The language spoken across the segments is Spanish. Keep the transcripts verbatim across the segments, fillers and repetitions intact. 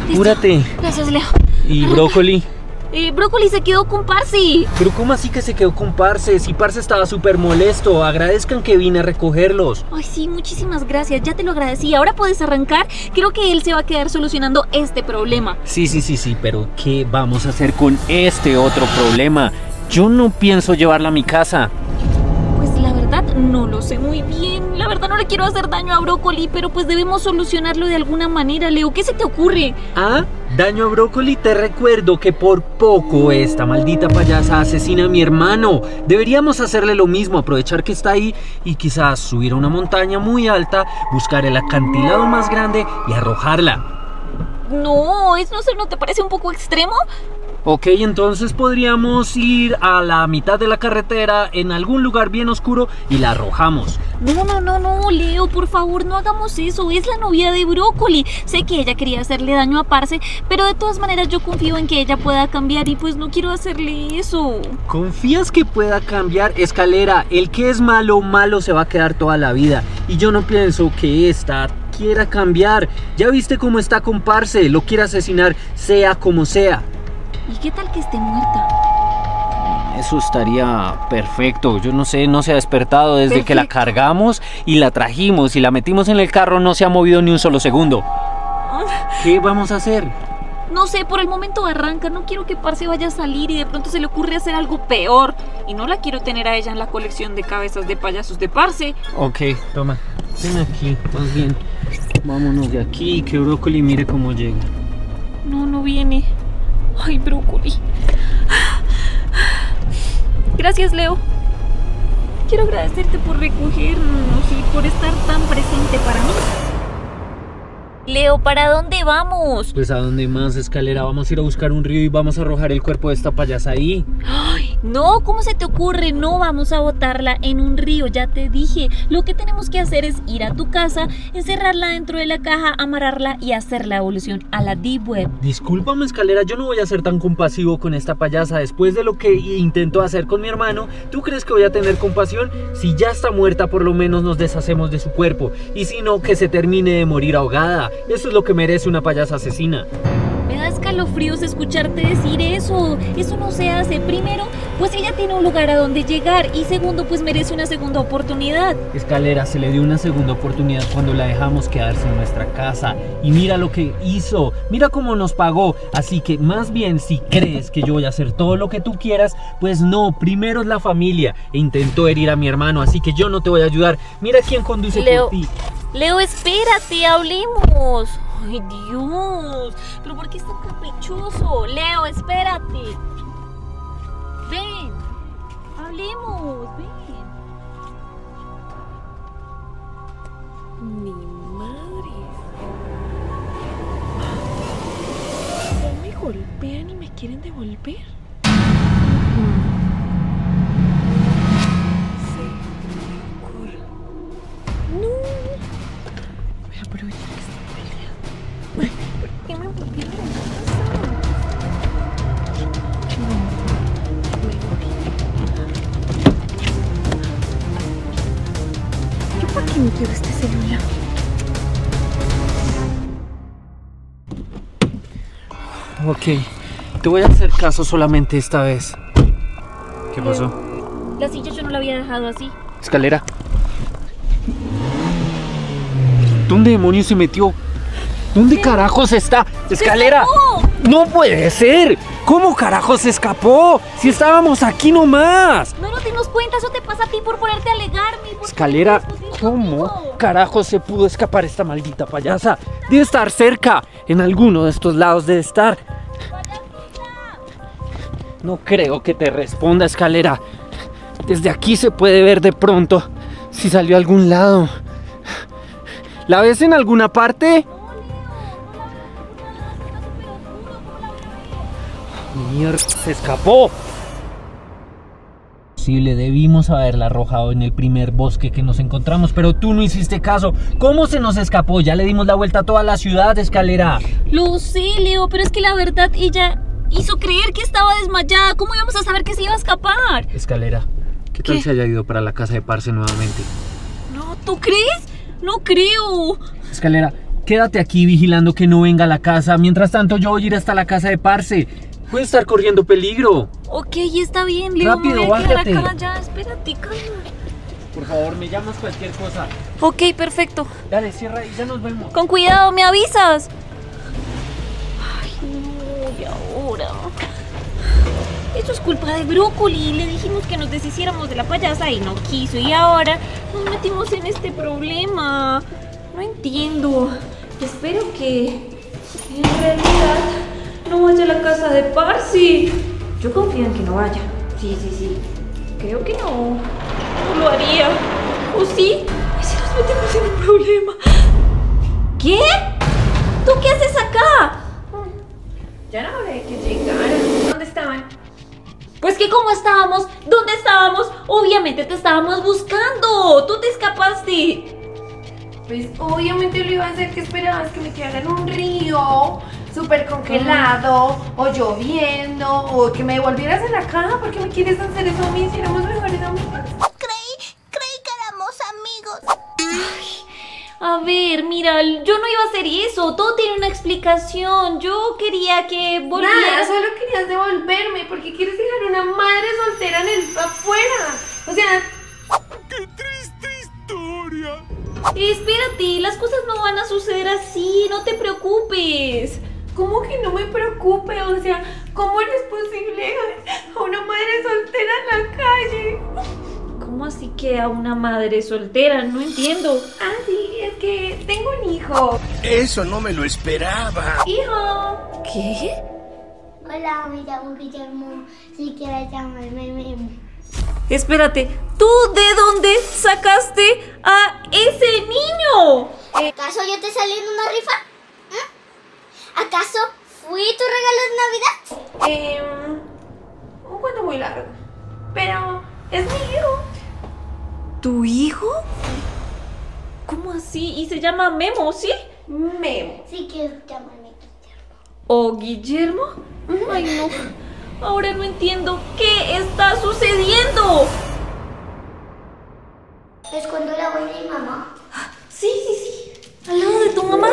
Apúrate. Gracias, Leo. ¿Y Brócoli? Eh, Brócoli se quedó con Parce. ¿Pero cómo así que se quedó con Parce? Si Parce estaba súper molesto. Agradezcan que vine a recogerlos. Ay, sí, muchísimas gracias. Ya te lo agradecí. Ahora puedes arrancar. Creo que él se va a quedar solucionando este problema. Sí, sí, sí, sí. Pero ¿qué vamos a hacer con este otro problema? Yo no pienso llevarla a mi casa. Pues la verdad no lo sé muy bien. La verdad no le quiero hacer daño a Brócoli, pero pues debemos solucionarlo de alguna manera, Leo. ¿Qué se te ocurre? Ah, daño a Brócoli. Te recuerdo que por poco esta maldita payasa asesina a mi hermano. Deberíamos hacerle lo mismo, aprovechar que está ahí y quizás subir a una montaña muy alta, buscar el acantilado más grande y arrojarla. No, ¿eso no te parece un poco extremo? Ok, entonces podríamos ir a la mitad de la carretera en algún lugar bien oscuro y la arrojamos. No, no, no, no, Leo, por favor, no hagamos eso. Es la novia de Brócoli. Sé que ella quería hacerle daño a Parce, pero de todas maneras yo confío en que ella pueda cambiar y pues no quiero hacerle eso. ¿Confías que pueda cambiar? Escalera, el que es malo, malo se va a quedar toda la vida. Y yo no pienso que esta quiera cambiar. Ya viste cómo está con Parce, lo quiere asesinar, sea como sea. ¿Y qué tal que esté muerta? Eso estaría perfecto. Yo no sé, no se ha despertado desde Perfecto. que la cargamos y la trajimos y la metimos en el carro, no se ha movido ni un solo segundo. ¿Qué vamos a hacer? No sé, por el momento arranca. No quiero que Parce vaya a salir y de pronto se le ocurre hacer algo peor. Y no la quiero tener a ella en la colección de cabezas de payasos de Parce. Ok, toma. Ven aquí, más bien. Vámonos de aquí, que Brócoli mire cómo llega. No, no viene. Ay, Brócoli. Gracias, Leo. Quiero agradecerte por recogernos y por estar tan presente para mí. Leo, ¿para dónde vamos? Pues a dónde más, Escalera, vamos a ir a buscar un río y vamos a arrojar el cuerpo de esta payasa ahí. Ay, no, ¿cómo se te ocurre? No vamos a botarla en un río, ya te dije. Lo que tenemos que hacer es ir a tu casa, encerrarla dentro de la caja, amarrarla y hacer la evolución a la Deep Web. Discúlpame, Escalera, yo no voy a ser tan compasivo con esta payasa. Después de lo que intentó hacer con mi hermano, ¿tú crees que voy a tener compasión? Si ya está muerta, por lo menos nos deshacemos de su cuerpo. Y si no, que se termine de morir ahogada. Eso es lo que merece una payasa asesina. Me da escalofríos escucharte decir eso. Eso no se hace. Primero, pues ella tiene un lugar a donde llegar. Y segundo, pues merece una segunda oportunidad. Escalera, se le dio una segunda oportunidad cuando la dejamos quedarse en nuestra casa. Y mira lo que hizo. Mira cómo nos pagó. Así que más bien, si crees que yo voy a hacer todo lo que tú quieras, pues no. Primero es la familia. E intentó herir a mi hermano. Así que yo no te voy a ayudar. Mira quién conduce Leo. por ti. Leo, espérate, hablemos. Ay, Dios, pero ¿por qué es tan caprichoso? Leo, espérate. Ven, hablemos, ven. Mi madre. No me golpean y me quieren devolver. Aprovechar que estoy peleando. Ay, ¿por qué me volvieron a casa? No, me morí. ¿Yo para qué me quiero este celular? Ok, te voy a hacer caso solamente esta vez. ¿Qué pasó? La silla yo no la había dejado así. Escalera. ¿Dónde demonios se metió? ¿Dónde carajos está? ¡Escalera! ¡No puede ser! ¿Cómo carajos se escapó? Si estábamos aquí nomás. No nos dimos cuenta, eso te pasa a ti por ponerte a alegarme. por Escalera, ponerte a discutir ¿cómo conmigo. carajos se pudo escapar esta maldita payasa? Debe estar cerca. En alguno de estos lados debe estar. No creo que te responda, Escalera. Desde aquí se puede ver de pronto si salió a algún lado. ¿La ves en alguna parte? Mierda, se escapó. Sí, le debimos haberla arrojado en el primer bosque que nos encontramos, pero tú no hiciste caso. ¿Cómo se nos escapó? Ya le dimos la vuelta a toda la ciudad, Escalera. Lo sé, Leo, pero es que la verdad ella hizo creer que estaba desmayada. ¿Cómo íbamos a saber que se iba a escapar? Escalera, ¿qué tal ¿Qué? se haya ido para la casa de Parce nuevamente? No, ¿tú crees? No creo. Escalera, quédate aquí vigilando que no venga a la casa. Mientras tanto yo voy a ir hasta la casa de Parce. Puede estar corriendo peligro. Ok, está bien, Leo. Rápido, me voy a quedar bájate. acá. Ya, espérate, calma. Por favor, me llamas cualquier cosa. Ok, perfecto. Dale, cierra y ya nos vemos. Con cuidado, ¿me avisas? Ay, no, y ahora. Esto es culpa de Brócoli. Le dijimos que nos deshiciéramos de la payasa y no quiso. Y ahora nos metimos en este problema. No entiendo. Espero que en realidad no vaya a la casa de Parsi. Yo confío en que no vaya. Sí, sí, sí. Creo que no. No lo haría. ¿O sí? ¿Y si nos metemos en un problema? ¿Qué? ¿Tú qué haces acá? Ya no hablé de que llegaran. ¿Dónde estaban? Pues que cómo estábamos, ¿dónde estábamos? Obviamente te estábamos buscando. Tú te escapaste. Pues obviamente lo iba a hacer. ¿Que esperabas? Que me quedara en un río súper congelado, o lloviendo, o que me devolvieras en la caja. ¿Por qué me quieres hacer eso a mí si éramos mejores amigos? Creí, creí que éramos amigos. A ver, mira, yo no iba a hacer eso. Todo tiene una explicación. Yo quería que Nada, volvieras. solo querías devolverme. Porque quieres dejar una madre soltera en el afuera. O sea, ¡Qué triste historia! Espérate, las cosas no van a suceder así. No te preocupes. ¿cómo que no me preocupe? O sea, ¿cómo eres posible a una madre soltera en la calle? ¿Cómo así que a una madre soltera? No entiendo. Ah, sí, es que tengo un hijo. Eso no me lo esperaba. ¡Hijo! ¿Qué? Hola, me llamo Guillermo. Si quieres llamarme Memo. Espérate, ¿tú de dónde sacaste a ese niño? ¿Acaso yo te salí en una rifa? ¿Eh? ¿Acaso fui tu regalo de Navidad? Eh, un cuento muy largo. Pero es mi hijo. ¿Tu hijo? ¿Cómo así? Y se llama Memo, ¿sí? Memo. Si quieres llamarme Guillermo. ¿O Guillermo? Ay, no. Ahora no entiendo qué está sucediendo. Es cuando la voy de mi mamá. Sí, sí, sí. Al lado de tu mamá.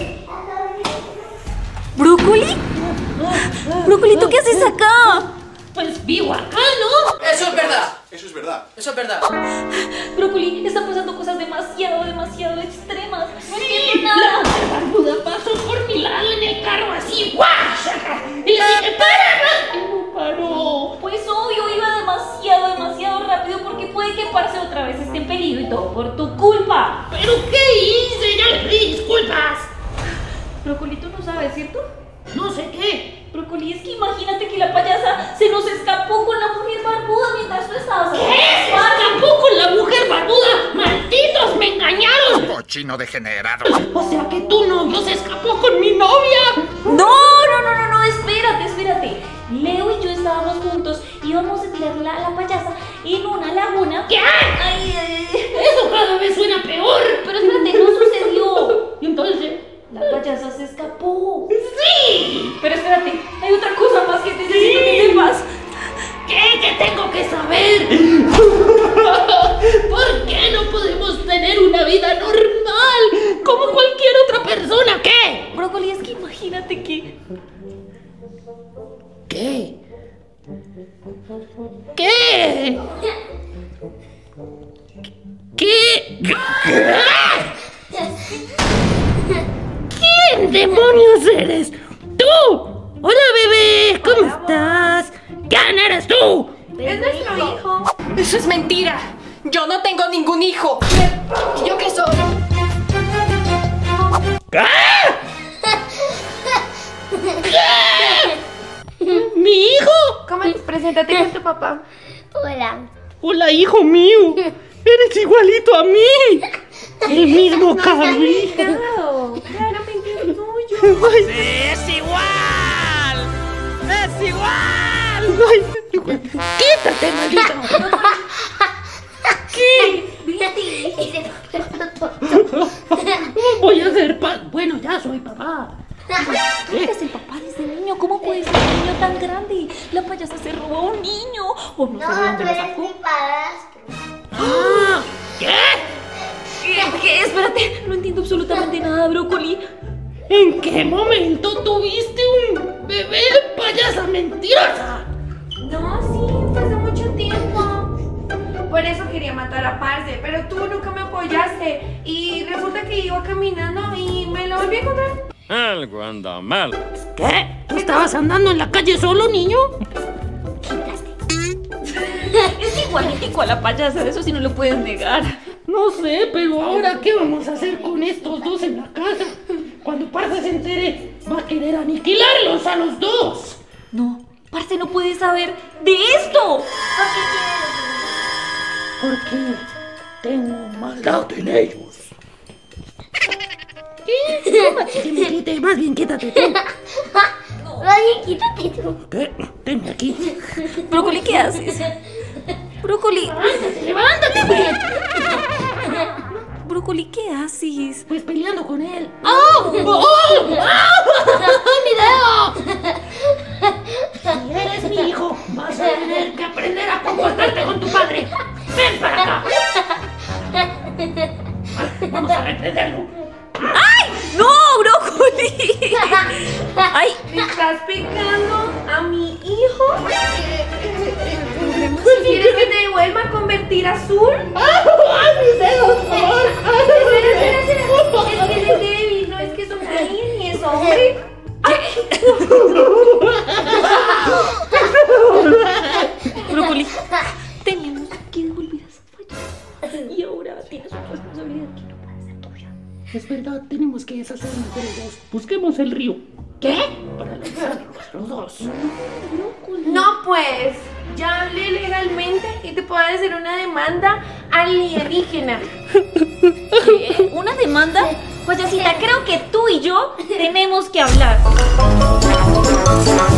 ¿Brócoli? ¿Brócoli, tú qué haces acá? Pues vivo acá, ¿no? Eso es verdad. Eso es verdad. Eso es verdad. Brócoli, están pasando cosas demasiado, demasiado extremas. No Sí, entiendo la nada. mujer barbuda pasó por mi lado en el carro así, ¡guau! Y le dije, ¡para! Y no paró. Pues obvio, iba demasiado, demasiado rápido porque puede que Parce otra vez esté en peligro y todo por tu culpa. ¿Pero qué hice? Ya le pedí disculpas. Brócoli, tú no sabes, ¿cierto? No sé qué. Brócoli, es que imagínate que la payasa se nos escapó con la mujer barbuda mientras tú estabas ¿Qué? ¿Se escapó con la mujer barbuda? ¡Malditos, me engañaron! Cochino degenerado. O sea que tu novio se escapó con mi novia. No, no, no, no, no, espérate, espérate. Leo y yo estábamos juntos y íbamos a tirarla a la payasa en una laguna. ¿Qué? Ay, ay, ay. Eso cada vez suena peor. Pero espérate, no sucedió. Y entonces... La payasa se escapó. ¡Sí! Pero espérate, hay otra cosa más que necesito que sepas. ¿Qué? ¿Qué tengo que saber? ¿Por qué no podemos tener una vida normal como cualquier otra persona? ¿Qué? Brócoli, es que imagínate que... ¿Qué? ¿Qué? ¿Qué? ¿Quién demonios eres? ¡Tú! ¡Hola, bebé! ¿Cómo estás? ¿Quién eres tú? Es nuestro hijo. Eso es mentira. Yo no tengo ningún hijo. ¿Yo qué soy? ¿Qué? ¿Mi hijo? ¿Cómo? Preséntate con tu papá. Hola. Hola, hijo mío. Eres igualito a mí. El mismo Carly. Claro, claramente es tuyo. ¡Es igual! ¡Es igual! Ay, quítate, maldito. ¿Qué? Y se fue todo. Voy a ser pa... Bueno, ya soy papá. Tú eres el papá de ese niño. ¿Cómo puede ser un niño tan grande? La payasa se robó a un niño. O no, sé de No, dónde tú lo eres sacó. mi padrastro. Ah, ¿qué? ¿Qué? ¿Qué? Espérate, no entiendo absolutamente nada, Brócoli. ¿En qué momento tuviste un bebé, payasa mentirosa? No, sí, fue hace mucho tiempo. Por eso quería matar a Parce, pero tú nunca me apoyaste. Y resulta que iba caminando y me lo volví a encontrar. Algo anda mal. ¿Qué? ¿Tú estabas andando en la calle solo, niño? Es igualitico a la payasa, eso sí no lo puedes negar. No sé, pero ahora ¿qué vamos a hacer con estos dos en la casa? Cuando Parce se entere, va a querer aniquilarlos a los dos. No, Parce no puede saber de esto. Porque tengo maldad en ellos. ¿Qué? Que me quite, más bien quítate tú. Oye, quítate tú. ¿Qué? Tenme aquí. Brócoli, ¿qué haces? Brócoli, Levántate, levántate, güey. Brócoli, ¿qué haces? Pues peleando con él. ¡Oh! ¡Oh! ¡Oh! ¡Mi dedo! Si eres mi hijo, vas a tener que aprender a comportarte con tu padre. ¡Ven para acá! Vamos a reprenderlo. ¡Ay! ¡No, Brócoli! ¡Ay! ¿Me estás pegando a mi hijo? ¿Quieres que te devuelva a convertir azul? ¡Ay, mis dedos! ¡Por favor! Espera, espera, espera. Es que él es débil, no es que es un niño ni es hombre. Brócoli, tenemos que devolver a esa falla. Y ahora tienes una responsabilidad que no puede ser tuya. Es verdad, tenemos que deshacernos de los dos. Busquemos el río. ¿Qué? Para liberarlos los dos. No, pues, ya hablé legalmente y te puedo hacer una demanda alienígena. ¿Qué? ¿Una demanda? Payasita, creo que tú y yo tenemos que hablar.